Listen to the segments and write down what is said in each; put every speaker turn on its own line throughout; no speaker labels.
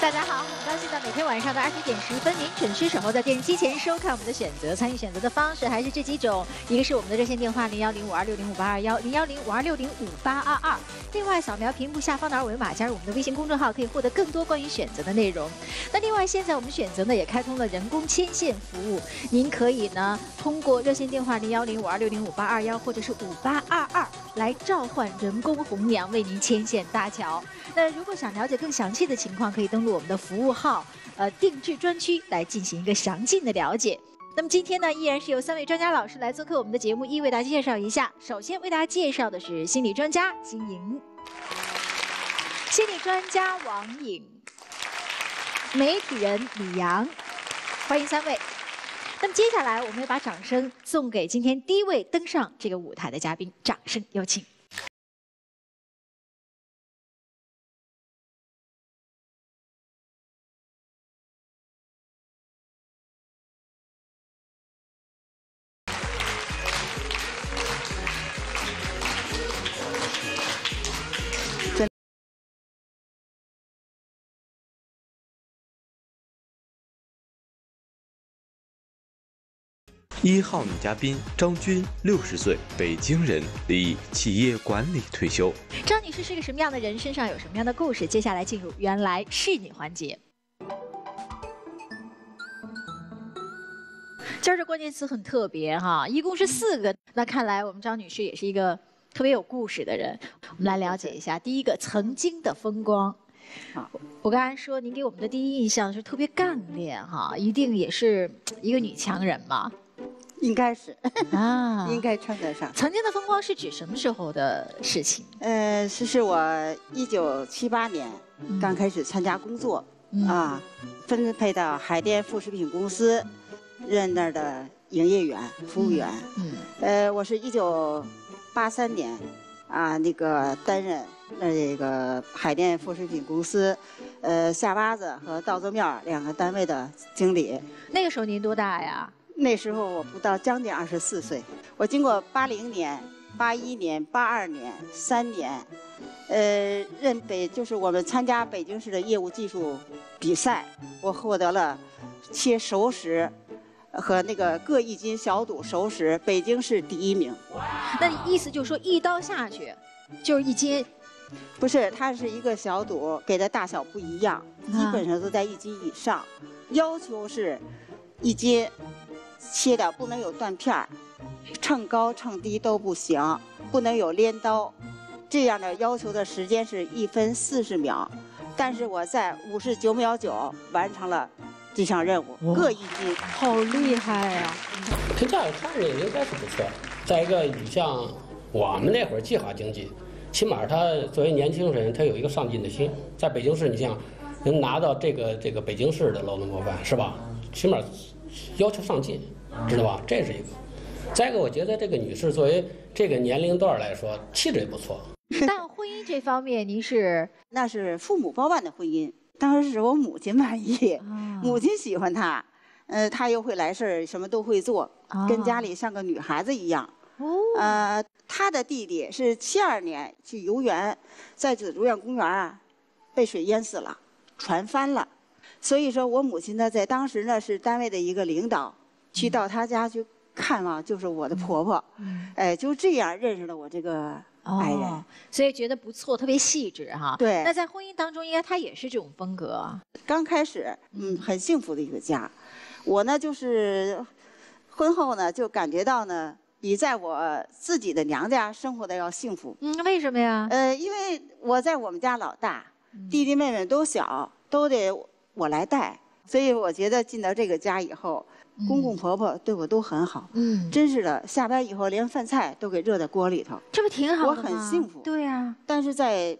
大家好，很高兴在每天晚上的20:10，您准时守候在电视机前收看我们的选择。参与选择的方式还是这几种，一个是我们的热线电话01052605821010055822，另外扫描屏幕下方的二维码加入我们的微信公众号，可以获得更多关于选择的内容。那另外，现在我们选择呢也开通了人工牵线服务，您可以呢通过热线电话010526055821或者是5822来召唤人工红娘为您牵线搭桥。那如果想了解更详细的情况，可以登录我们的服务号定制专区来进行一个详尽的了解。那么今天呢，依然是由3位专家老师来做客我们的节目，一为大家介绍一下。首先为大家介绍的是心理专家金莹，心理专家王颖，媒体人李阳，欢迎3位。那么接下来，我们要把掌声送给今天第一位登上这个舞台的嘉宾，掌声有请。
1号女嘉宾张军，60岁，北京人，离企业管理退休。
张女士是个什么样的人？身上有什么样的故事？接下来进入原来是你环节。今儿这关键词很特别哈，一共是4个。那看来我们张女士也是一个特别有故事的人。我们来了解一下，第一个曾经的风光。我刚才说您给我们的第一印象是特别干练哈，一定也是一个女强人嘛。
应该是
啊，
应该称得上。
曾经的风光是指什么时候的事情？
是我1978年刚开始参加工作啊，分配到海淀副食品公司，任那儿的营业员、服务员。我是1983年啊，那个担任这个海淀副食品公司，下巴子和稻子面2个单位的经理。
那个时候您多大呀？
那时候我不到，将近24岁。我经过80年、81年、82年3年，就是我们参加北京市的业务技术比赛，我获得了切熟食和那个各1斤小肚熟食北京市第1名。
那意思就是说一刀下去就是1斤？
不是，它是一个小肚，给的大小不一样，基本上都在1斤以上。要求是1斤。切的不能有断片儿，称高称低都不行，不能有镰刀。这样的要求的时间是1分40秒，但是我在59秒9完成了这项任务，各1斤。
好厉害呀！
评价看着应该是不错。再一个，你像我们那会儿计划经济，起码他作为年轻人，他有一个上进的心。在北京市，你像能拿到这个北京市的劳动模范是吧？起码要求上进。知道吧？这是一个。再一个，我觉得这个女士作为这个年龄段来说，气质也不错。
但婚姻这方面，您是
那是父母包办的婚姻，当时是我母亲满意，母亲喜欢她，她又会来事儿，什么都会做，跟家里像个女孩子一样。她的弟弟是72年去游园，在紫竹院公园啊，被水淹死了，船翻了，所以说我母亲呢，在当时呢是单位的一个领导。去到她家去看望，就是我的婆婆，就这样认识了我这个爱人，
所以觉得不错，特别细致哈。
对。
那在婚姻当中，应该她也是这种风格。
刚开始，很幸福的一个家。我呢，就是婚后呢，就感觉到呢，比在我自己的娘家生活的要幸福。
为什么呀？
因为我在我们家老大，弟弟妹妹都小，都得我来带，所以我觉得进到这个家以后。公公婆婆对我都很好，真是的。下班以后连饭菜都给热在锅里头，
这不挺好的吗？
我很幸福。
对呀。
但是在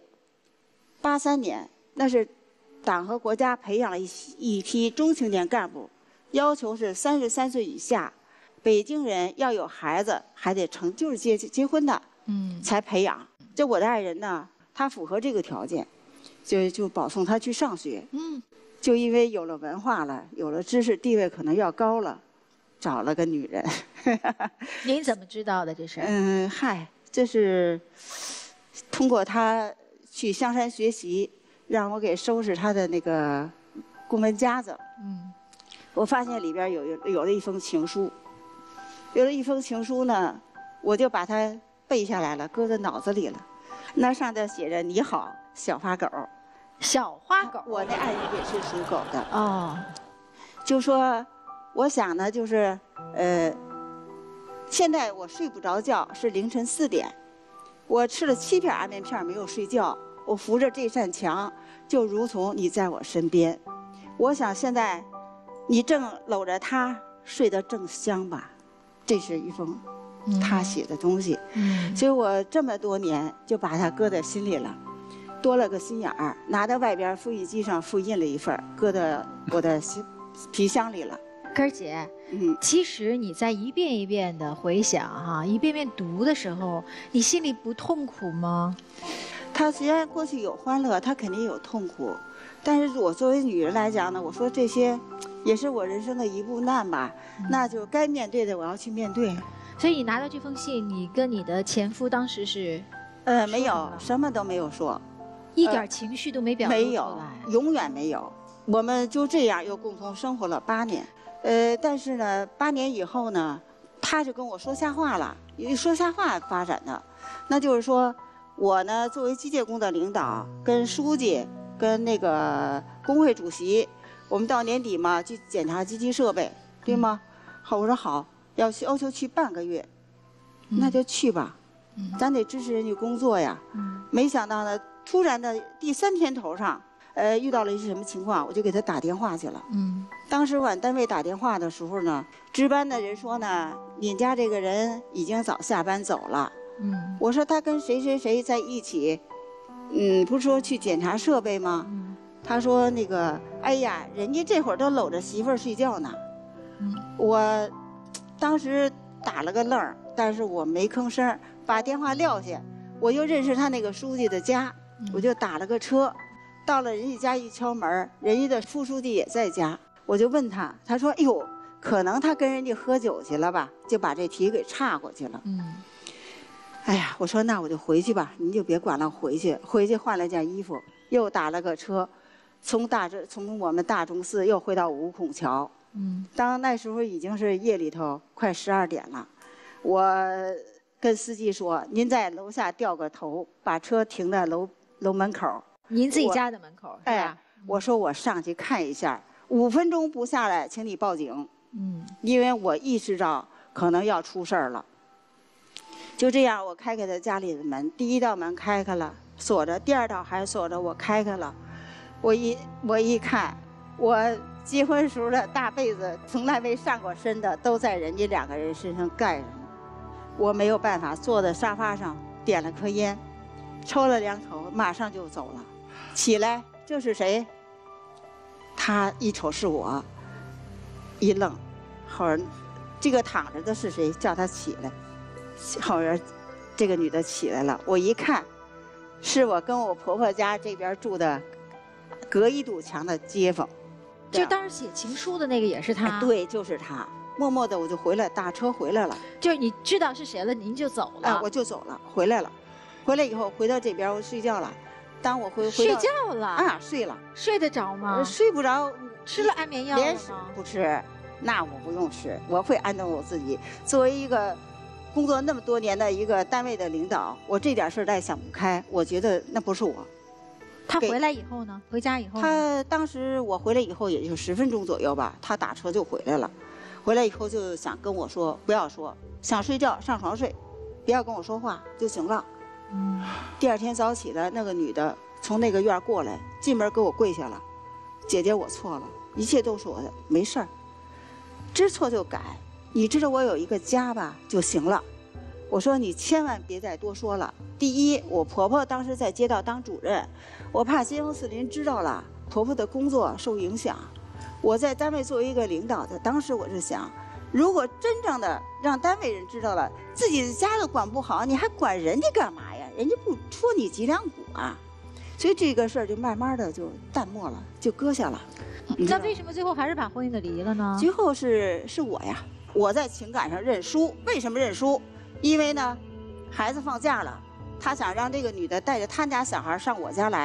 83年，那是党和国家培养了一批中青年干部，要求是33岁以下，北京人要有孩子还得就是结婚的，才培养。这我的爱人呢，他符合这个条件，就保送他去上学。就因为有了文化了，有了知识，地位可能要高了，找了个女人。
您怎么知道的这是？
这是通过他去香山学习， 让我给收拾他的那个公文夹子。我发现里边有了一封情书，有了一封情书呢，我就把它背下来了，搁在脑子里了。那上头写着“你好，小花狗”。
小花狗，
我的爱人也是属狗的。
哦，
就说我想呢，就是现在我睡不着觉，是凌晨4点，我吃了7片安眠片没有睡觉，我扶着这扇墙，就如同你在我身边。我想现在你正搂着他睡得正香吧。这是一封他写的东西，所以我这么多年就把它搁在心里了，多了个心眼儿，拿到外边复印机上复印了一份，搁到我的皮箱里了。
根儿姐，其实你在一遍一遍的回想哈，一遍遍读的时候，你心里不痛苦吗？
他虽然过去有欢乐，他肯定有痛苦，但是我作为女人来讲呢，我说这些也是我人生的一步难吧，那就该面对的我要去面对。
所以你拿到这封信，你跟你的前夫当时是，
没有，什么都没有说，
一点情绪都没表露出来，
没有，永远没有。我们就这样又共同生活了8年，但是呢，8年以后呢，他就跟我说瞎话了，因为说瞎话发展的，那就是说我呢作为机械工的领导，跟书记，跟那个工会主席，我们到年底嘛去检查机器设备，对吗？好，我说好，要求去半个月，那就去吧，咱得支持人家工作呀。没想到呢，突然的第3天头上，遇到了一些什么情况，我就给他打电话去了。当时往单位打电话的时候呢，值班的人说呢，你家这个人已经早下班走了。我说他跟谁谁谁在一起，不是说去检查设备吗？他说那个，哎呀，人家这会儿都搂着媳妇儿睡觉呢。我当时打了个愣儿，但是我没吭声，把电话撂下，我就认识他那个书记的家，我就打了个车，到了人家家一敲门，人家的副书记也在家，我就问他，他说，哎呦，可能他跟人家喝酒去了吧，就把这题给岔过去了。哎呀，我说那我就回去吧，您就别管了，回去换了件衣服，又打了个车，从我们大钟寺又回到五孔桥。当那时候已经是夜里头快12点了，我跟司机说，您在楼下掉个头，把车停在楼门口。
您自己家的门口是吧？
我说我上去看一下，5分钟不下来，请你报警。因为我意识到可能要出事儿了。就这样，我开开他家里的门，第1道门开开了，锁着；第2道还锁着，我开开了。我一看，我结婚时候的大被子从来没上过身的，都在人家2个人身上盖着呢。我没有办法，坐在沙发上点了颗烟，抽了2口，马上就走了。起来，这是谁？他一瞅是我，一愣，后儿这个躺着的是谁？叫他起来。后边这个女的起来了，我一看，是我跟我婆婆家这边住的隔1堵墙的街坊。
就当时写情书的那个也是他？
对，就是他。默默的我就回来，打车回来了。
就是你知道是谁了，您就走了？
我就走了，回来了。回来以后回到这边，我睡觉了。当我回
睡觉了
睡了。
睡得着吗？
睡不着。
吃了安眠药了
吗？不吃，那我不用吃，我会安顿我自己。作为一个工作那么多年的一个单位的领导，我这点事儿再想不开，我觉得那不是我。
他回来以后呢？回家以后？
他当时我回来以后也就10分钟左右吧，他打车就回来了。回来以后就想跟我说，不要说，想睡觉上床睡，不要跟我说话就行了。第2天早起来，那个女的从那个院过来，进门给我跪下了，姐姐我错了，一切都是我的，没事儿，知错就改。你知道我有一个家吧就行了。我说你千万别再多说了。第一，我婆婆当时在街道当主任，我怕街坊四邻知道了，婆婆的工作受影响。我在单位作为一个领导的，当时我是想，如果真正的让单位人知道了，自己的家都管不好，你还管人家干嘛呀？人家不戳你脊梁骨啊。所以这个事儿就慢慢的就淡漠了，就搁下了。
那为什么最后还是把婚姻给离了呢？
最后是我呀，我在情感上认输。为什么认输？因为呢，孩子放假了，他想让这个女的带着他家小孩上我家来，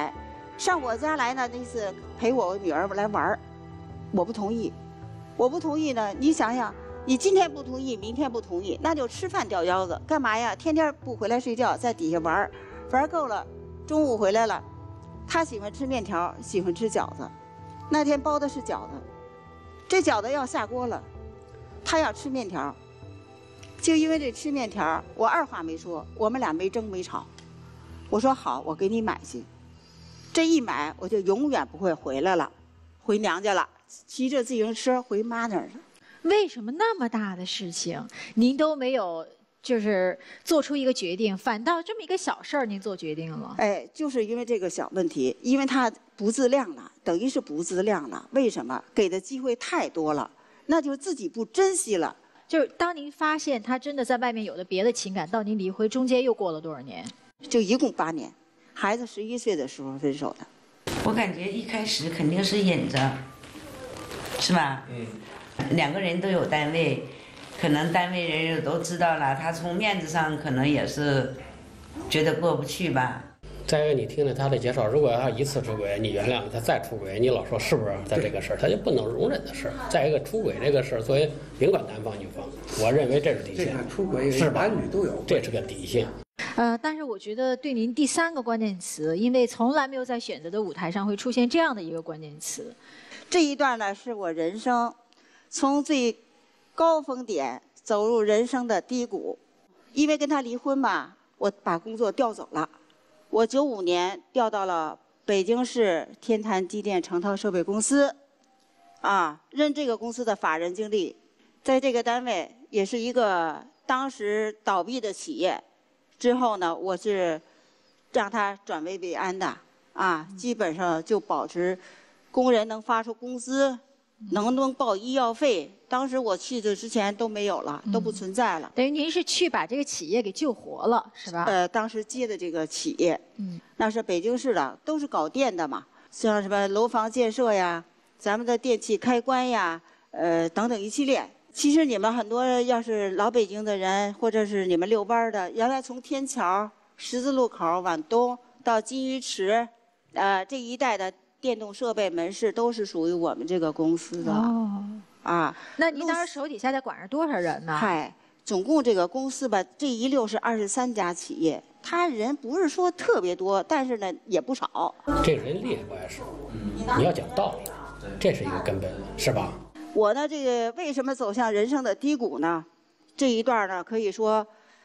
上我家来呢，那次陪我女儿来玩儿，我不同意，我不同意呢，你想想，你今天不同意，明天不同意，那就吃饭掉腰子，干嘛呀？天天不回来睡觉，在底下玩儿，玩够了，中午回来了，他喜欢吃面条，喜欢吃饺子，那天包的是饺子，这饺子要下锅了，他要吃面条，就因为这吃面条，我二话没说，我们俩没争没吵，我说好，我给你买去。这一买，我就永远不会回来了，回娘家了，骑着自行车回妈那儿了。
为什么那么大的事情您都没有就是做出一个决定，反倒这么一个小事儿您做决定了？
哎，就是因为这个小问题，因为他不自量了，等于是不自量了。为什么？给的机会太多了，那就自己不珍惜了。
就是当您发现他真的在外面有了别的情感，到您离婚中间又过了多少年？
就一共8年。孩子11岁的时候分手的。
我感觉一开始肯定是忍着，是吧？2个人都有单位，可能单位人也都知道了，他从面子上可能也是觉得过不去吧。
再一个，你听了他的介绍，如果要一次出轨，你原谅了他再出轨，你老说是不是？在这个事儿，他就不能容忍的事儿。再一个，出轨这个事儿，作为甭管男方女方，我认为这是底线。
出轨
是吧？
男女都有，
这是个底线。
但是我觉得对您第3个关键词，因为从来没有在选择的舞台上会出现这样的一个关键词。
这一段呢，是我人生从最高峰点走入人生的低谷。因为跟他离婚嘛，我把工作调走了。我95年调到了北京市天坛机电成套设备公司，任这个公司的法人经理。在这个单位也是一个当时倒闭的企业。之后呢，我是让他转危为安的，基本上就保持工人能发出工资，能报医药费。当时我去的之前都没有了，都不存在了。
等于您是去把这个企业给救活了，是吧？
当时接的这个企业，那是北京市的，都是搞电的嘛，像什么楼房建设呀，咱们的电器开关呀，等等一系列。其实你们很多要是老北京的人，或者是你们遛弯的，原来从天桥、十字路口往东到金鱼池，这一带的电动设备门市都是属于我们这个公司的。
那您当时手底下在管着多少人呢？
嗨，总共这个公司吧，这一溜是23家企业，他人不是说特别多，但是呢也不少。
这人厉害不碍事，你要讲道理，这是一个根本，是吧？
我呢，这个为什么走向人生的低谷呢？这一段呢，可以说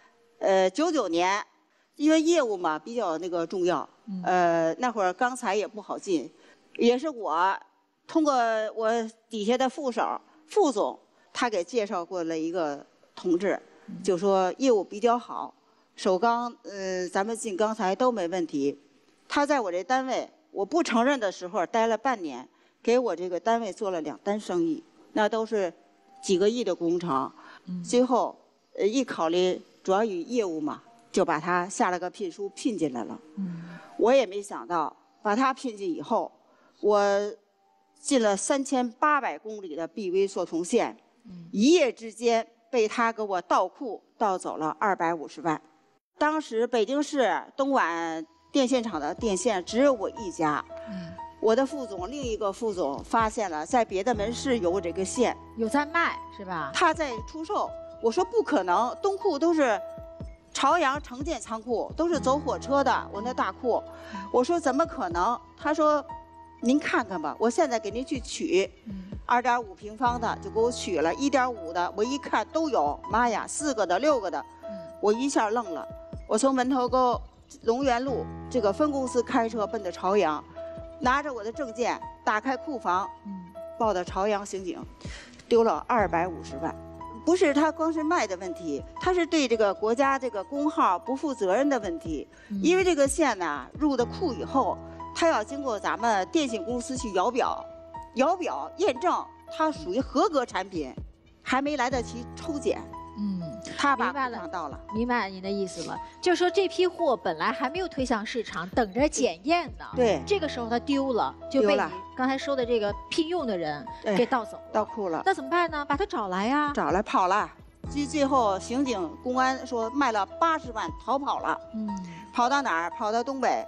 ，99年，因为业务嘛比较那个重要，那会儿钢材也不好进，也是我通过我底下的副总，他给介绍过来一个同志，就说业务比较好，首钢咱们进钢材都没问题。他在我这单位，我不承认的时候待了半年，给我这个单位做了2单生意。那都是几个亿的工程，最后一考虑主要以业务嘛，就把他下了个聘书聘进来了。我也没想到把他聘进以后，我进了3800公里的臂微缩铜线，一夜之间被他给我倒库倒走了250万。当时北京市东莞电线厂的电线只有我一家。我的副总，另一个副总发现了，在别的门市有这个线，
有在卖是吧？
他在出售。我说不可能，东库都是朝阳城建仓库，都是走火车的，我那大库。我说怎么可能？他说，您看看吧，我现在给您去取，2.5平方的就给我取了，1.5的我一看都有，妈呀，4个的6个的，我一下愣了。我从门头沟龙源路这个分公司开车奔着朝阳。拿着我的证件，打开库房，报到朝阳刑警，丢了250万。不是他光是卖的问题，他是对这个国家这个工号不负责任的问题。因为这个线呢入的库以后，他要经过咱们电信公司去摇表验证，它属于合格产品，还没来得及抽检。他把库房到了。
明白您的意思了，就是说这批货本来还没有推向市场，等着检验呢。
对，
这个时候他丢了，就被你刚才说的这个聘用的人给盗走了，
盗库了。
那怎么办呢？把他找来呀。
找来跑了，最后刑警公安说卖了80万逃跑了。跑到哪儿？跑到东北，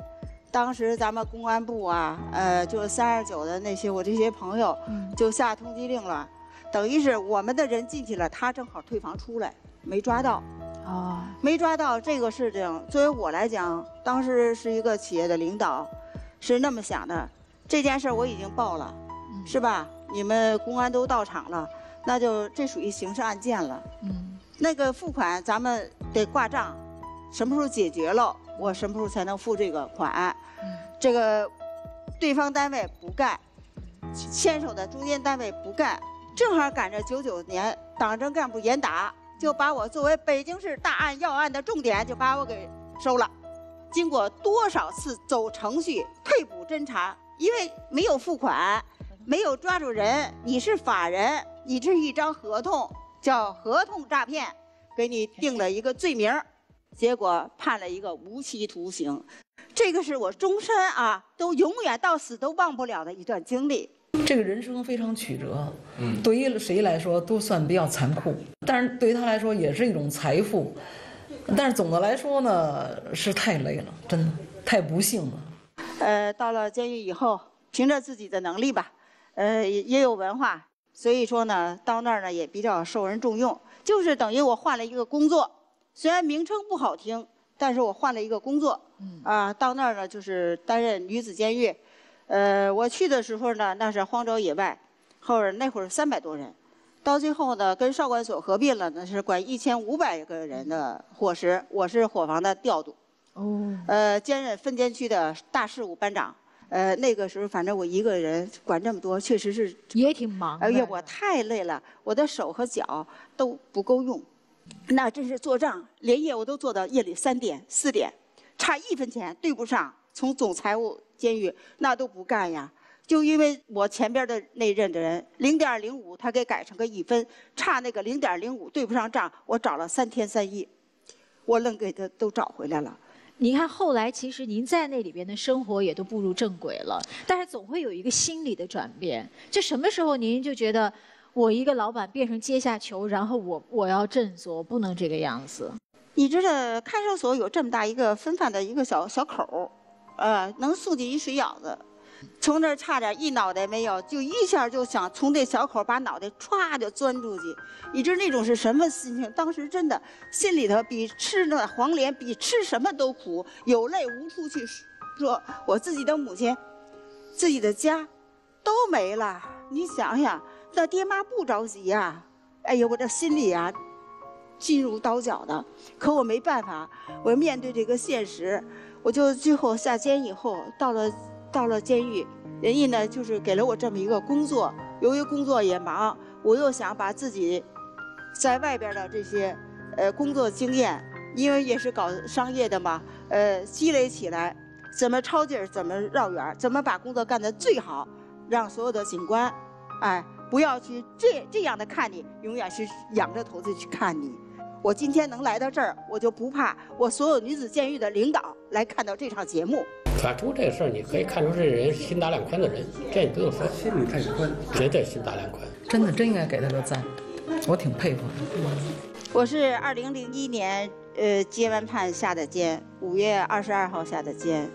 当时咱们公安部啊，就是329的那些我这些朋友，就下通缉令了，等于是我们的人进去了，他正好退房出来，没抓到。哦，没抓到这个事情，作为我来讲，当时是一个企业的领导，是那么想的，这件事我已经报了，是吧？你们公安都到场了，那就这属于刑事案件了。那个付款咱们得挂账，什么时候解决了，我什么时候才能付这个款？这个对方单位不干，牵手的中间单位不干，正好赶着99年党政干部严打，就把我作为北京市大案要案的重点，就把我给收了。经过多少次走程序、退补侦查，因为没有付款，没有抓住人，你是法人，你这是一张合同，叫合同诈骗，给你定了一个罪名，结果判了一个无期徒刑。这个是我终身啊，都永远到死都忘不了的一段经历。
这个人生非常曲折，对于谁来说都算比较残酷，但是对于他来说也是一种财富。但是总的来说呢，是太累了，真的太不幸了。
到了监狱以后，凭着自己的能力吧，也有文化，所以说呢，到那儿呢也比较受人重用。就是等于我换了一个工作，虽然名称不好听，但是我换了一个工作。到那儿呢就是担任女子监狱。我去的时候呢，那是荒郊野外，那会儿300多人，到最后呢，跟少管所合并了，那是管1500个人的伙食，我是伙房的调度。兼任分监区的大事务班长。那个时候反正我一个人管这么多，确实是
也挺忙。
哎呀，我太累了，我的手和脚都不够用，那真是做账，连夜我都做到夜里3点4点，差1分钱对不上，从总财务监狱那都不干呀。就因为我前边的那任的人0.05，他给改成个1分，差那个0.05对不上账，我找了3天3夜，我愣给他都找回来了。
您看后来其实您在那里边的生活也都步入正轨了，但是总会有一个心理的转变。就什么时候您就觉得我一个老板变成阶下囚，然后我要振作，不能这个样子？
你知道看守所有这么大一个分饭的一个小口，能送进一水舀子。从这儿差点一脑袋没有，就一下就想从这小口把脑袋歘就钻出去。你知道那种是什么心情？当时真的心里头比吃那黄连比吃什么都苦，有泪无处去说。我自己的母亲、自己的家都没了，你想想，那爹妈不着急呀？哎呀，我这心里啊心如刀绞的。可我没办法，我面对这个现实，我就最后下监以后到了监狱，人家呢就是给了我这么一个工作。由于工作也忙，我又想把自己在外边的这些工作经验，因为也是搞商业的嘛，积累起来，怎么抄近儿，怎么绕远，怎么把工作干得最好，让所有的警官，不要去这样的看你，永远是仰着头子去看你。我今天能来到这儿，我就不怕我所有女子监狱的领导来看到这场节目。
反出这个事儿，你可以看出这人心大量宽的人，这你不用说，
心里太宽，
绝对心大量宽。
真的真应该给他个赞，我挺佩服的。
我是2001年接完判下的监，5月22号下的监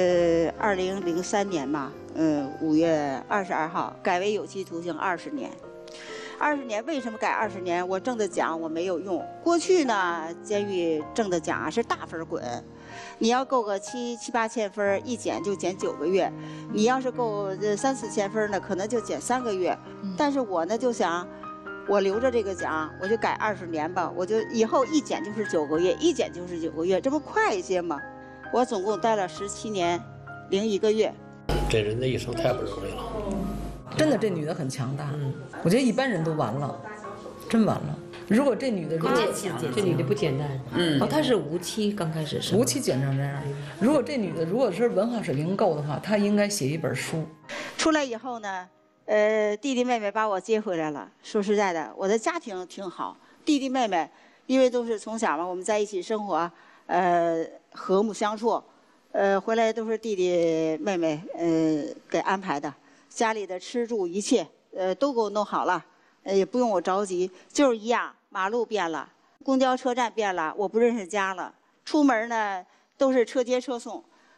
，2003年嘛，5月22号改为有期徒刑20年。20年为什么改20年？我挣的奖我没有用。过去呢，监狱挣的奖是大分滚，你要够个7、8千分，一减就减9个月；你要是够3、4千分呢，可能就减3个月。但是我呢就想，我留着这个奖，我就改20年吧，我就以后一减就是9个月，一减就是9个月，这不快一些吗？我总共待了17年零1个月。
这人的一生太不容易了。
真的，这女的很强大，我觉得一般人都完了，真完了。如果这女的
这女的不简单，她是无期，刚开始是
无期减成这样。如果这女的如果是文化水平够的话，她应该写一本书。
出来以后呢，弟弟妹妹把我接回来了。说实在的，我的家庭挺好，弟弟妹妹因为都是从小嘛，我们在一起生活，和睦相处，回来都是弟弟妹妹给安排的。家里的吃住一切，都给我弄好了，也不用我着急。就是一样，马路变了，公交车站变了，我不认识家了。出门呢都是车接车送，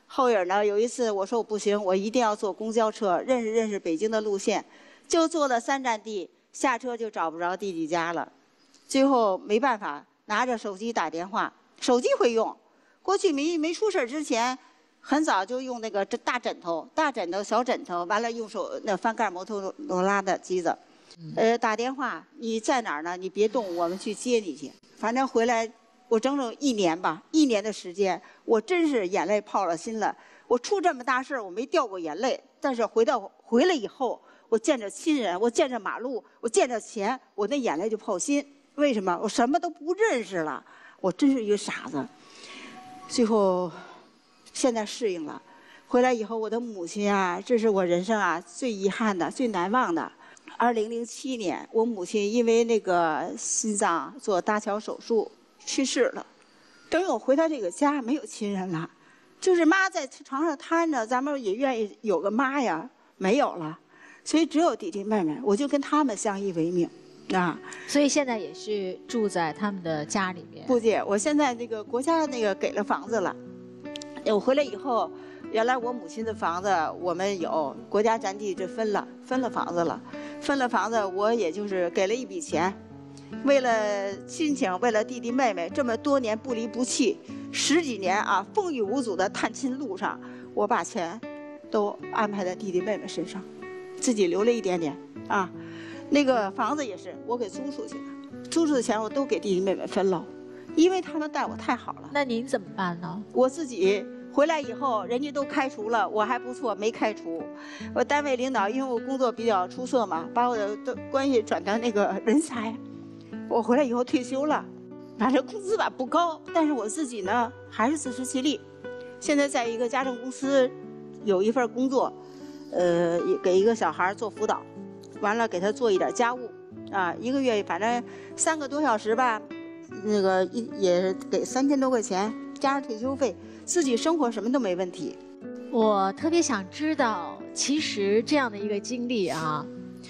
后影呢，有一次我说我不行，我一定要坐公交车，认识北京的路线，就坐了3站地，下车就找不着弟弟家了。最后没办法，拿着手机打电话，手机会用。过去没出事之前，很早就用那个大枕头、小枕头，完了用手那翻盖摩托罗拉的机子，打电话，你在哪儿呢？你别动，我们去接你去。反正回来。我整整1年吧，1年的时间，我真是眼泪泡了心了。我出这么大事儿，我没掉过眼泪，但是回来以后，我见着亲人，我见着马路，我见着钱，我那眼泪就泡心。为什么？我什么都不认识了，我真是一个傻子。最后，现在适应了。回来以后，我的母亲啊，这是我人生啊最遗憾的、最难忘的。2007年，我母亲因为那个心脏做搭桥手术。去世了，等我回到这个家，没有亲人了，就是妈在床上瘫着，咱们也愿意有个妈呀，没有了，所以只有弟弟妹妹，我就跟他们相依为命，啊。
所以现在也是住在他们的家里面。
不姐，我现在那个国家那个给了房子了，我回来以后，原来我母亲的房子我们有，国家占地这分了房子了，分了房子，我也就是给了一笔钱。为了亲情，为了弟弟妹妹，这么多年不离不弃，10几年啊，风雨无阻的探亲路上，我把钱都安排在弟弟妹妹身上，自己留了一点点啊。那个房子也是我给租出去的，租出的钱我都给弟弟妹妹分了，因为他们待我太好了。
那您怎么办呢？
我自己回来以后，人家都开除了，我还不错，没开除。我单位领导因为我工作比较出色嘛，把我的关系转到那个人才。我回来以后退休了，反正工资吧不高，但是我自己呢还是自食其力。现在在一个家政公司有一份工作，给一个小孩做辅导，完了给他做一点家务，啊，1个月反正3个多小时吧，那个也给3000多块钱，加上退休费，自己生活什么都没问题。
我特别想知道，其实这样的一个经历啊。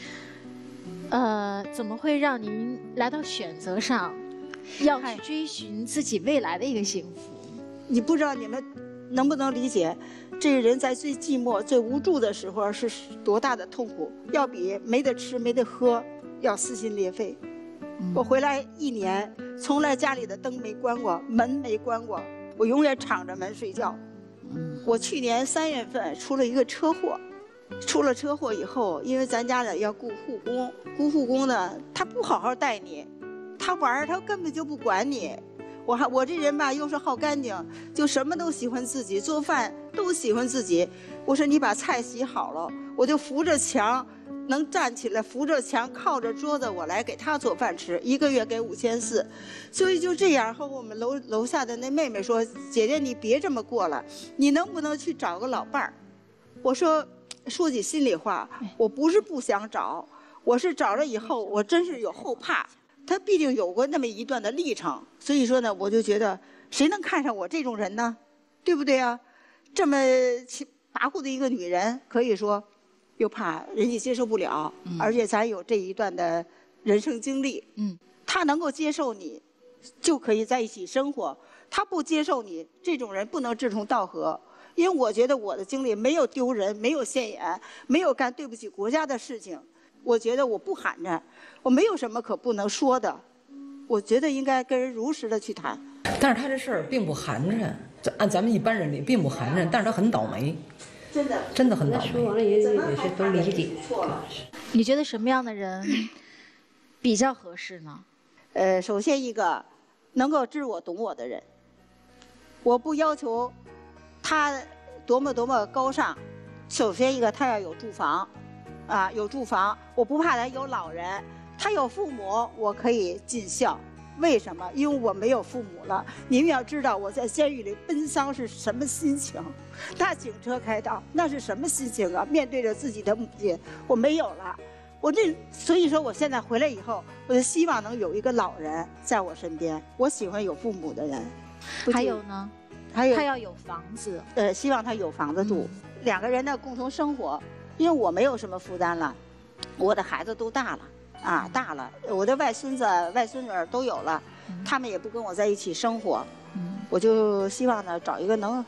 怎么会让您来到选择上，要去追寻自己未来的一个幸福？
你不知道你们能不能理解，这个人在最寂寞、最无助的时候是多大的痛苦，要比没得吃、没得喝要撕心裂肺。我回来1年，从来家里的灯没关过，门没关过，我永远敞着门睡觉。我去年3月份出了一个车祸。出了车祸以后，因为咱家里要雇护工，雇护工呢，他不好好带你，他玩他根本就不管你。我这人吧，又是好干净，就什么都喜欢自己，做饭都喜欢自己。我说你把菜洗好了，我就扶着墙，能站起来，扶着墙，靠着桌子，我来给他做饭吃，1个月给5400。所以就这样，和我们楼下的那妹妹说：“姐姐，你别这么过了，你能不能去找个老伴儿？”我说。说起心里话，我不是不想找，我是找了以后，我真是有后怕。他毕竟有过那么一段的历程，所以说呢，我就觉得谁能看上我这种人呢？对不对啊？这么跋扈的一个女人，可以说又怕人家接受不了，而且咱有这一段的人生经历，他能够接受你，就可以在一起生活；他不接受你，这种人不能志同道合。因为我觉得我的经历没有丢人，没有现眼，没有干对不起国家的事情。我觉得我不寒碜，我没有什么可不能说的。我觉得应该跟人如实的去谈。
但是他这事儿并不寒碜，按咱们一般人理并不寒碜，但是他很倒霉，真的很倒霉。
说完了也是都理解。
你觉得什么样的人比较合适呢？
首先一个能够知我懂我的人，我不要求他多么高尚。首先一个，他要有住房，啊，有住房，我不怕他有老人，他有父母，我可以尽孝。为什么？因为我没有父母了。你们要知道我在监狱里奔丧是什么心情，大警车开道，那是什么心情啊？面对着自己的母亲，我没有了。所以说我现在回来以后，我就希望能有一个老人在我身边。我喜欢有父母的人。
还有呢？
还有
他要有房子。
希望他有房子住，两个人的共同生活。因为我没有什么负担了，我的孩子都大了。大了，我的外孙子、外孙女儿都有了，他们也不跟我在一起生活，我就希望呢找一个能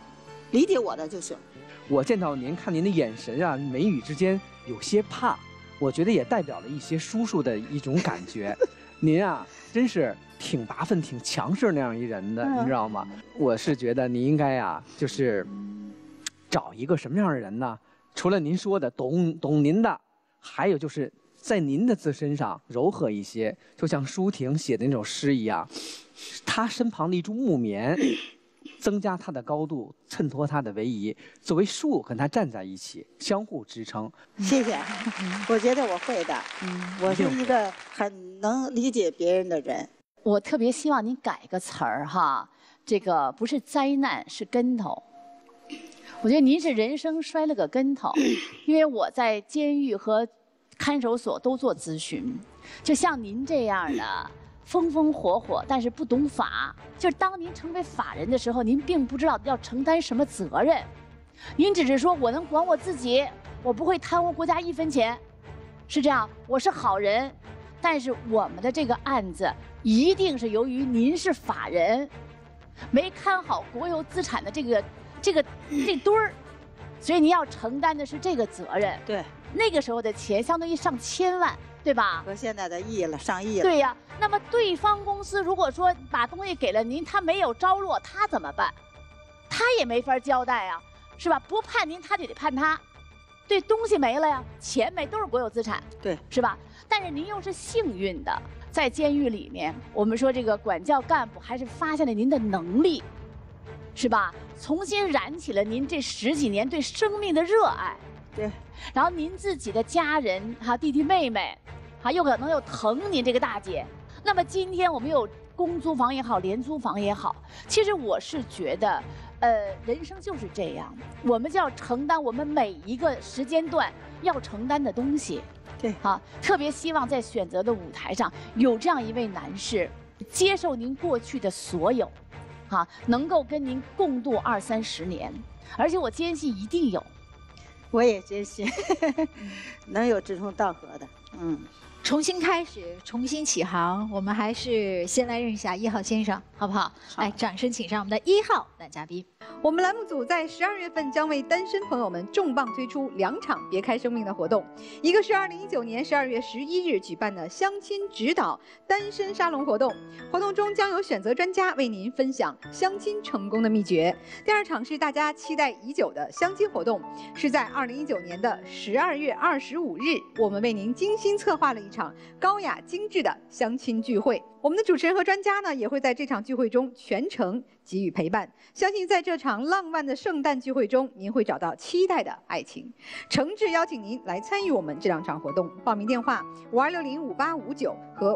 理解我的就行。
我见到您，看您的眼神啊，眉宇之间有些怕，我觉得也代表了一些叔叔的一种感觉。您啊，真是挺拔分、挺强势那样一人的，你知道吗？我是觉得您应该啊，就是找一个什么样的人呢？除了您说的懂您的，还有就是在您的自身上柔和一些，就像舒婷写的那首诗一样，他身旁的一株木棉，增加它的高度，衬托它的逶迤。作为树跟它站在一起，相互支撑。
谢谢，我觉得我会的。我是一个很能理解别人的人。
我特别希望您改个词儿哈，这个不是灾难，是跟头。我觉得您是人生摔了个跟头，因为我在监狱和看守所都做咨询，就像您这样的风风火火，但是不懂法，就是当您成为法人的时候，您并不知道要承担什么责任，您只是说我能管我自己，我不会贪污国家1分钱，是这样，我是好人。但是我们的这个案子一定是由于您是法人，没看好国有资产的这堆儿，所以您要承担的是这个责任。
对，
那个时候的钱相当于上千万，对吧？
和现在的亿了，上亿了。
对呀，那么对方公司如果说把东西给了您，他没有着落，他怎么办？他也没法交代啊，是吧？不判您，他就得判他。对，东西没了呀，钱没，都是国有资产，
对，
是吧？但是您又是幸运的，在监狱里面，我们说这个管教干部还是发现了您的能力，是吧？重新燃起了您这10几年对生命的热爱。
对，
然后您自己的家人哈，弟弟妹妹，哈，又可能又疼您这个大姐。那么今天我们有公租房也好，廉租房也好，其实我是觉得，人生就是这样，我们就要承担我们每一个时间段要承担的东西。
对，
哈，特别希望在选择的舞台上有这样一位男士，接受您过去的所有，哈，能够跟您共度20、30年，而且我坚信一定有。
我也坚信能有志同道合的。
重新开始，重新起航，我们还是先来认识一下1号先生，好不好？来，掌声请上我们的1号男嘉宾。
我们栏目组在12月份将为单身朋友们重磅推出2场别开生命的活动，一个是2019年12月11日举办的相亲指导单身沙龙活动，活动中将有选择专家为您分享相亲成功的秘诀。第2场是大家期待已久的相亲活动，是在2019年的12月25日，我们为您精心策划了一场高雅精致的相亲聚会。我们的主持人和专家呢，也会在这场聚会中全程给予陪伴。相信在这场浪漫的圣诞聚会中，您会找到期待的爱情。诚挚邀请您来参与我们这2场活动。报名电话52605859和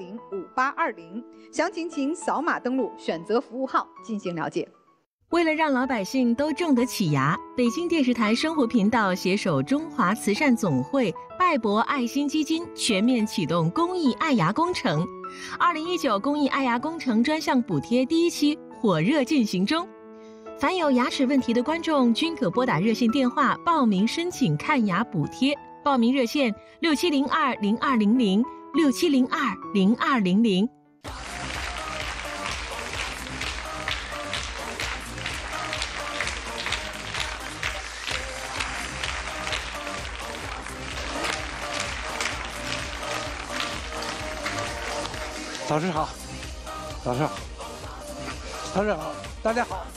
52605820，详情请扫码登录选择服务号进行了解。
为了让老百姓都种得起牙，北京电视台生活频道携手中华慈善总会、拜博爱心基金全面启动公益爱牙工程。2019公益爱牙工程专项补贴第1期火热进行中，凡有牙齿问题的观众均可拨打热线电话报名申请看牙补贴。报名热线67020200 67020200。
老师好，老师好，老师好，大家好。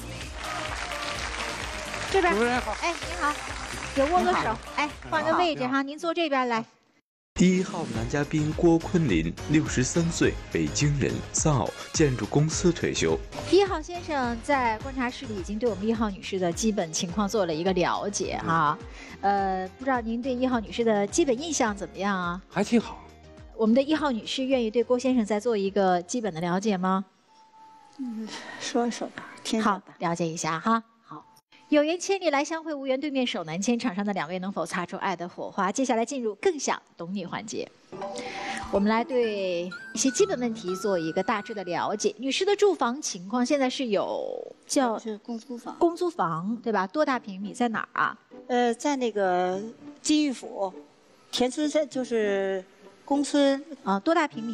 这边，
主持人好。
哎，您好，也握个手。哎，换个位置哈，您坐这边来。
1号男嘉宾郭坤林，63岁，北京人，丧偶，建筑公司退休。
1号先生在观察室里已经对我们1号女士的基本情况做了一个了解哈。不知道您对1号女士的基本印象怎么样啊？
还挺好。
我们的1号女士愿意对郭先生再做一个基本的了解吗？
说说吧，听
好，了解一下哈。好，有缘千里来相会，无缘对面手难牵。场上的2位能否擦出爱的火花？接下来进入更想懂你环节，我们来对一些基本问题做一个大致的了解。女士的住房情况现在是有叫
是公租房，
公租房对吧？多大平米？在哪儿啊？
在那个金玉府，田村镇就是。公村
啊，多大平米啊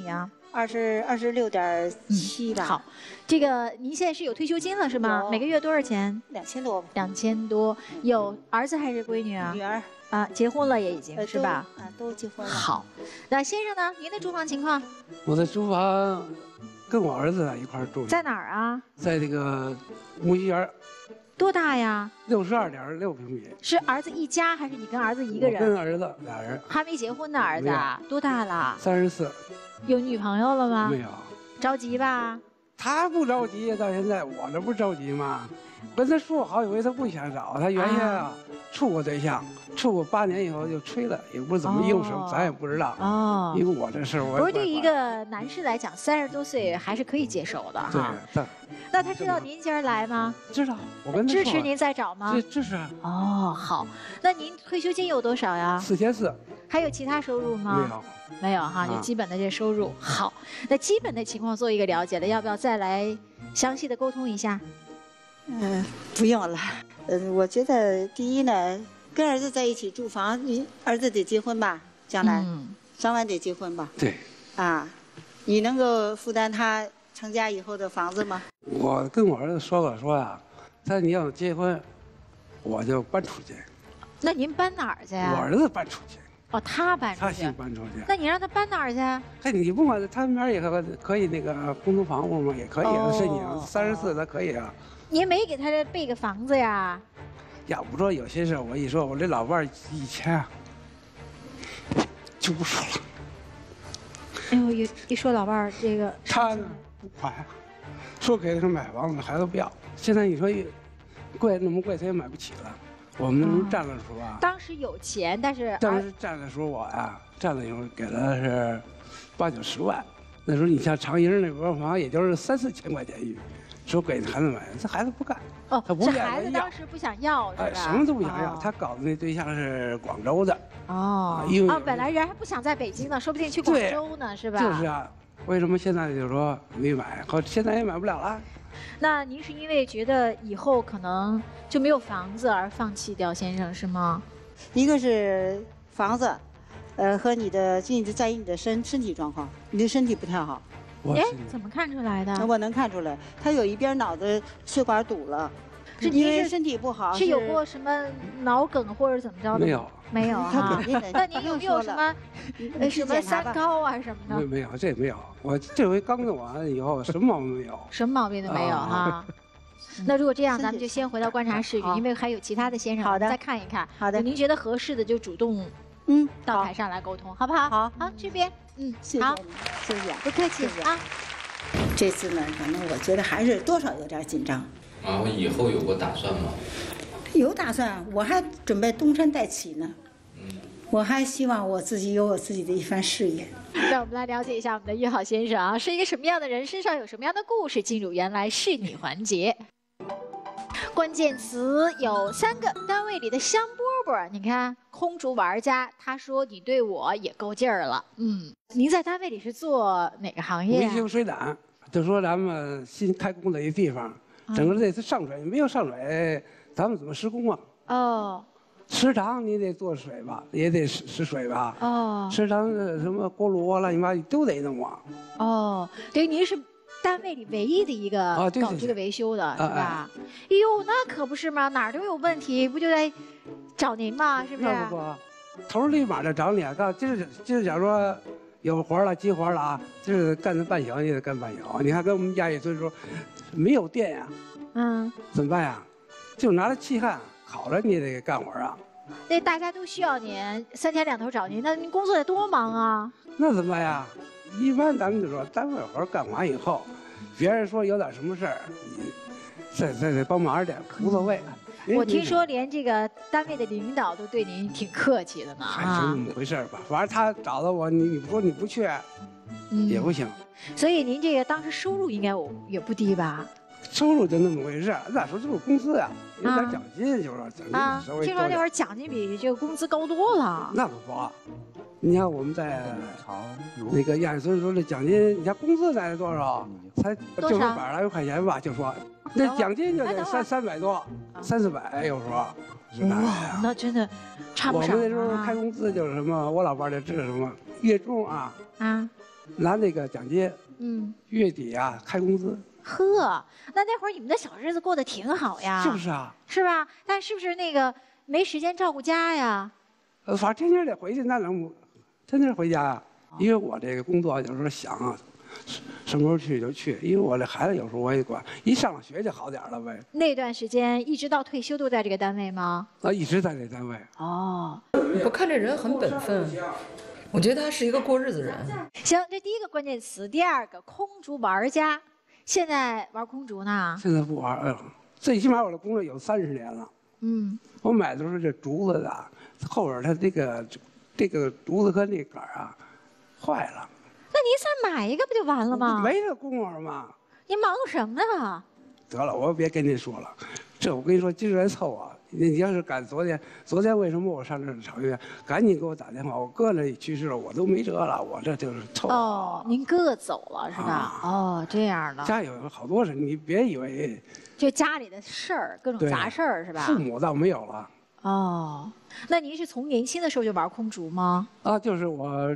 26.7吧。
好，这个您现在是有退休金了是吗？每个月多少钱
？2000多。
2000多，有儿子还是闺女啊？
女儿。
啊，结婚了也已经是吧？
都结婚了。
好，那先生呢？您的住房情况？
我的住房跟我儿子一块住。
在哪儿啊？
在这个木樨园。
多大呀
？62.6平米。
是儿子一家还是你跟儿子一个人？
我跟儿子俩人。
还没结婚的儿子啊？多大了
？34。
有女朋友了吗？
没有。
着急吧？
他不着急，到现在我这不着急吗？跟他说好几回，他不想找。他原先啊处过对象，处过8年以后就吹了，也不知怎么用什么，咱也不知道。
哦，
因为我这事我
不是对一个男士来讲，30多岁还是可以接受的哈。
对。
那他知道您今儿来吗？
知道，我跟他
支持您再找吗？
支持。
哦，好。那您退休金有多少呀
？4400。
还有其他收入吗？
没有。
没有哈，就基本的这收入。好，那基本的情况做一个了解了，要不要再来详细的沟通一下？
不用了。我觉得第一呢，跟儿子在一起住房，你儿子得结婚吧，将来，早晚得结婚吧。
对。
啊，你能够负担他成家以后的房子吗？
我跟我儿子说呀，他你要结婚，我就搬出去。
那您搬哪儿去呀？
我儿子搬出去。
哦，他搬出去。
他先搬出去。
那你让他搬哪儿去？哎，
你不管他们那儿也可以那个公租房屋嘛，也可以申请34，他可以啊。
您没给他备个房子呀？
要不说有些事，我一说，我这老伴儿以前啊就不说了。
哎呦，一说老伴儿这个，
他呢不宽，说给他买房子，孩子不要。现在你说贵那么贵，他也买不起了。我们那时候占了的时候啊，
当时有钱，但是
当时占的时候我呀，占了以后给了是8、90万。那时候你像长营那边房，也就是3、4千块钱一。说给孩子买，这孩子不干。
哦，
他不
是孩子当时不想要，是吧？
什么都不想要。他搞的那对象是广州的。
哦。
因为
本来人还不想在北京呢，说不定去广州呢，是吧？
就是啊，为什么现在就说没买？和现在也买不了了。
那您是因为觉得以后可能就没有房子而放弃掉先生是吗？
一个是房子，和你在意你的身体状况，你的身体不太好。
哎，怎么看出来的？
我能看出来，他有一边脑子血管堵了，
是
因为身体不好。
是有过什么脑梗或者怎么着的？
没有，
没有啊。那您有没有什么三高啊什么的？
没有，这没有。我这回刚弄完以后，什么毛病没有？
什么毛病都没有哈。那如果这样，咱们就先回到观察室里，因为还有其他的先生，
好的，
再看一看。
好的，
您觉得合适的就主动到台上来沟通，好不好？
好，
好，这边
谢谢你，谢谢，
不客气啊。
这次呢，反正我觉得还是多少有点紧张。
啊，以后有过打算吗？
有打算，我还准备东山再起呢。我还希望我自己有我自己的一番事业。
让我们来了解一下我们的1号先生啊，是一个什么样的人，身上有什么样的故事？进入原来是你环节。关键词有3个，单位里的香饽饽，你看空竹玩家，他说你对我也够劲儿了。您在单位里是做哪个行业？
维修水胆，就说咱们新开工的一地方，整个这次上水没有上水，咱们怎么施工啊？
哦。
食堂你得做水吧，也得使水吧。
哦。
食堂什么锅炉啊，乱七八糟都得弄啊。
哦，对，您是单位里唯一的一个搞这个维修的，是吧？哎呦，那可不是嘛，哪儿都有问题，不就得找您吗？是不是？
那不，头立马就找你。告今儿假如说有活了，急活了啊，今儿干到半宿也得干半宿。你看跟我们家也所以说没有电呀，怎么办呀？就拿着气焊烤着，你也得干活啊。
那大家都需要您，3天2头找您，那您工作得多忙啊？
那怎么办呀？一般咱们就说单位活干完以后，别人说有点什么事儿，你再帮忙点，无所谓。
我听说连这个单位的领导都对您挺客气的呢。
还是那么回事吧，反正他找到我，你说你不去，也不行。
所以您这个当时收入应该也不低吧？
收入就那么回事，那时候就是工资啊，有点奖金，就是说奖金稍微多点。
听说那会儿奖金比这个工资高多了。
那可不，你看我们在那个亚运村说这奖金，你看工资才多少？才就是100来块钱吧，就说那奖金就得300多，3、400有时候。
哇，那真的差不少。
我们那时候开工资就是什么，我老伴儿就知道什么月中啊， 拿那个奖金，月底啊开工资。
呵，那会儿你们的小日子过得挺好呀，
是不是啊？
是吧？但是不是那个没时间照顾家呀？
反正天天得回去，那能天天回家呀？因为我这个工作有时候想啊，什么时候去就去，因为我这孩子有时候我也管，一上了学就好点了呗。
那段时间一直到退休都在这个单位吗？
一直在这单位。
哦，
我看这人很本分，我觉得他是一个过日子人。
行，这第一个关键词，第二个空竹玩家。现在玩空竹呢？
现在不玩了，最起码我的工作有30年了。我买的时候这竹子的，后边它这个竹子和那杆啊坏了。
那您再买一个不就完了吗？
没这功夫嘛。
您忙什么呢？
得了，我别跟您说了，这我跟你说，今儿凑啊。你要是赶昨天为什么我上这儿找医院？赶紧给我打电话，我哥那去世了，我都没辙了，我这就是凑。
哦，您哥走了是吧？哦，这样的。
家有好多人，你别以为。
就家里的事儿，各种杂事儿是吧？
父母倒没有了。
哦，那您是从年轻的时候就玩空竹吗？
就是我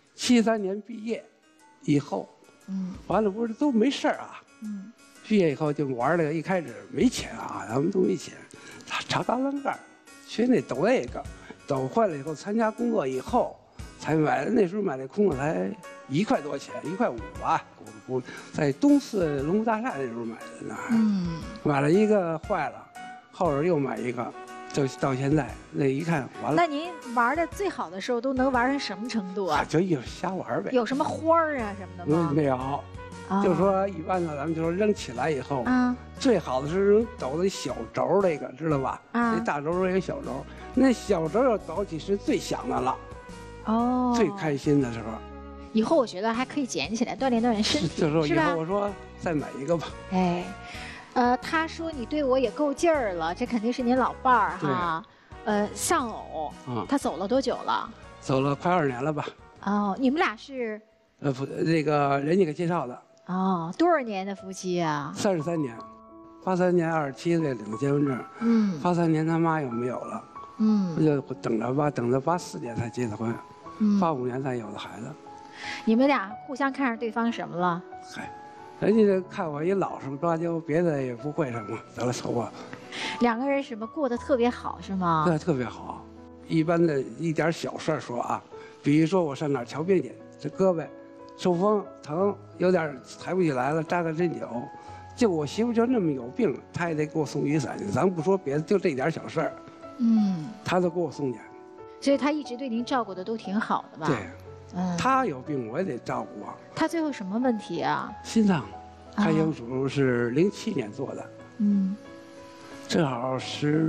73年毕业以后，完了不是都没事儿啊。毕业以后就玩了，一开始没钱啊，咱们都没钱。查钢栏杆，学那抖那个，抖坏了以后，参加工作以后才买的。那时候买那空子才1块多钱，1块5吧。我在东四龙湖大厦那时候买的那。买了一个坏了，后边又买一个，就到现在那一看完了。
那您玩的最好的时候都能玩成什么程度啊？
就瞎玩呗。
有什么花儿啊什么的吗？
没有。就说一般的，咱们就说扔起来以后，最好的是抖那小轴那个，知道吧？那大轴也有小轴，那小轴要抖起是最响的了，最开心的时候。
以后我觉得还可以捡起来锻炼锻炼身体，
就说以后我说再买一个吧。
哎，他说你对我也够劲儿了，这肯定是您老伴儿哈。丧偶，他走了多久了？
走了快2年了吧。
哦，你们俩是？
那个人家给介绍的。
哦，多少年的夫妻啊
？33年，83年27岁领结婚证，83年他妈又没有了，我就等着吧，等到84年才结的婚，85年才有的孩子。
你们俩互相看上对方什么了？
嗨，人家看我一老实巴交，别的也不会什么，得了凑合。
2个人什么过得特别好是吗？
对，特别好。一般的一点小事说啊，比如说我上哪儿瞧病去，这胳膊受风疼，有点抬不起来了，扎个针灸。就我媳妇就那么有病，她也得给我送雨伞去。咱不说别的，就这点小事儿，她都给我送去。
所以她一直对您照顾的都挺好的吧？
对，她有病我也得照顾啊。
她最后什么问题啊？
心脏开胸手术是07年做的，正好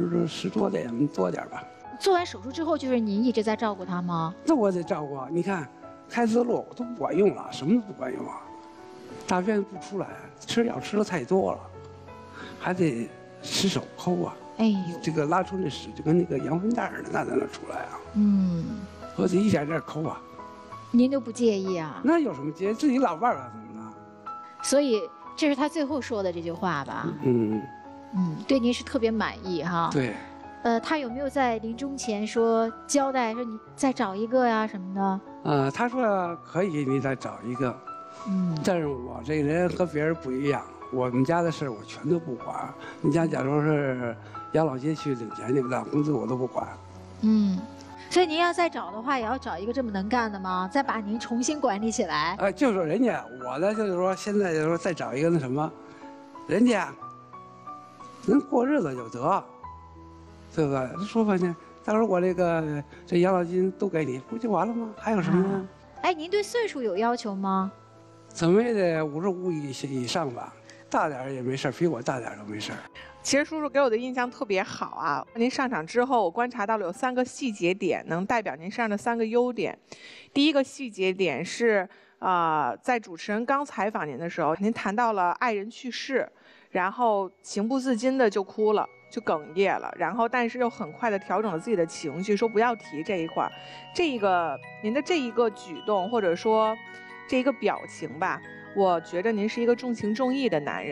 10多点吧。
做完手术之后，就是您一直在照顾她吗？
那我得照顾啊，你看。开思路都不管用了，什么都不管用啊，大便不出来，吃药吃的太多了，还得使手抠啊。哎呦，这个拉出那屎就跟那个羊粪蛋似的，那在那出来啊。我得一点点抠啊。
您都不介意啊？
那有什么介意？自己老伴儿啊，怎么了？
所以这是他最后说的这句话吧？对您是特别满意哈。
对。
他有没有在临终前说交代说你再找一个呀什么的？
他说可以，你再找一个。但是我这个人和别人不一样，我们家的事我全都不管。你家假如是养老金去领钱去，领工资我都不管。
所以您要再找的话，也要找一个这么能干的吗？再把您重新管理起来？
就说人家我呢，就是说现在就是说再找一个那什么，人家能过日子就得。对吧？说半天，到时候我这养老金都给你，不就完了吗？还有什么呢？
哎，您对岁数有要求吗？
怎么也得55以上吧，大点也没事，比我大点都没事。
其实叔叔给我的印象特别好啊！您上场之后，我观察到了有3个细节点，能代表您身上的3个优点。第一个细节点是，在主持人刚采访您的时候，您谈到了爱人去世，然后情不自禁的就哭了。就哽咽了，然后但是又很快的调整了自己的情绪，说不要提这一块儿。您的这一个举动或者说这一个表情吧，我觉得您是一个重情重义的男人。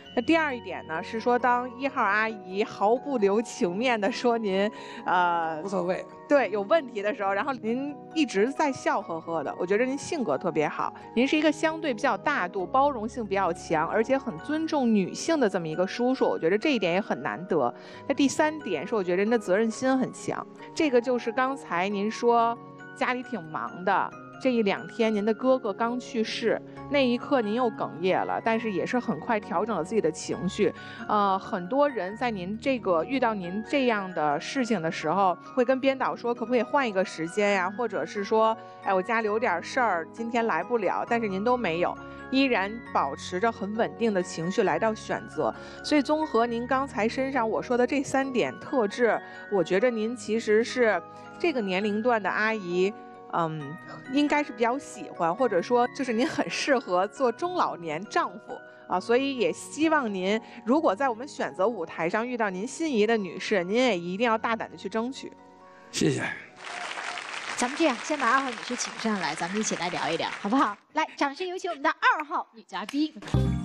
那第二一点呢，是说当1号阿姨毫不留情面的说您，
无所谓，
对，有问题的时候，然后您一直在笑呵呵的，我觉得您性格特别好，您是一个相对比较大度、包容性比较强，而且很尊重女性的这么一个叔叔，我觉得这一点也很难得。那第3点是，我觉得您的责任心很强，这个就是刚才您说家里挺忙的。这1、2天，您的哥哥刚去世，那一刻您又哽咽了，但是也是很快调整了自己的情绪。很多人在您遇到您这样的事情的时候，会跟编导说可不可以换一个时间呀，或者是说，哎，我家里有点事儿，今天来不了，但是您都没有，依然保持着很稳定的情绪来到选择。所以综合您刚才身上我说的这3点特质，我觉得您其实是这个年龄段的阿姨。应该是比较喜欢，或者说就是您很适合做中老年丈夫啊，所以也希望您如果在我们选择舞台上遇到您心仪的女士，您也一定要大胆的去争取。
谢谢。
咱们这样，先把2号女士请上来，咱们一起来聊一聊，好不好？来，掌声有请我们的2号女嘉宾。